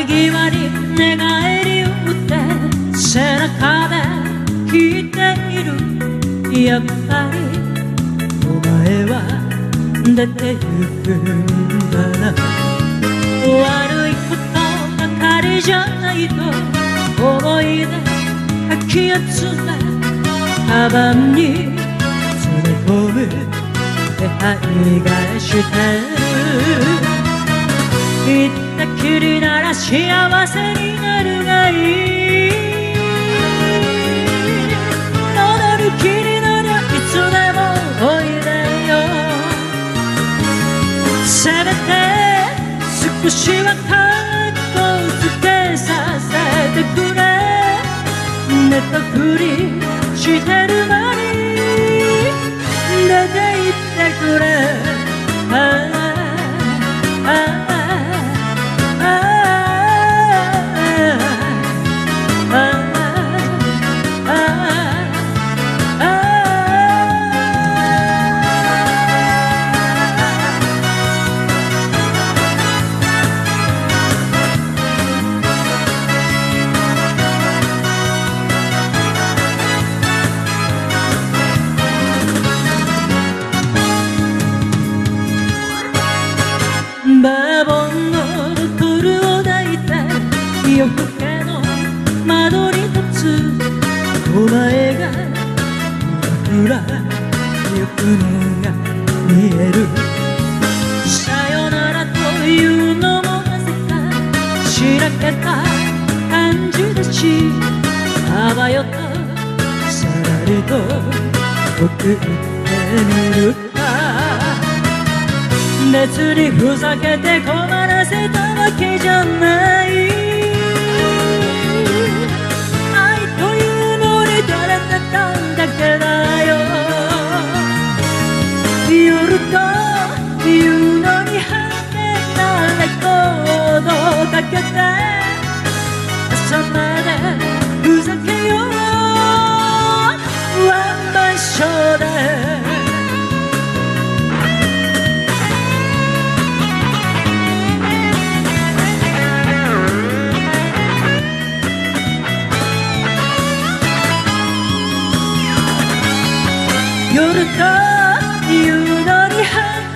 れ際に寝返り打って背中で聞いている。やっぱりお前は出てゆくんだな。悪いことばかりじゃないと思い出かき集めカバンに詰め込む手配がしてる。行ったきりなら幸せになるがいい。戻る気になりゃいつでもおいでよ。せめて少しはカッコつけさせてくれ。寝たふりしてる間に出て行ってくれ。バーボンのボトルを抱いて夜更けの窓に立つお前がふらゆくのが見える。さよならというのもなぜかしらけた感じだし、あばよとさらりと送ってみるか。別にふざけて困らせたわけじゃない。愛というのに垂れてただけだよ。夜というのに果てたレコードをかけて朝までふざけようワンマンショーで。夜というのに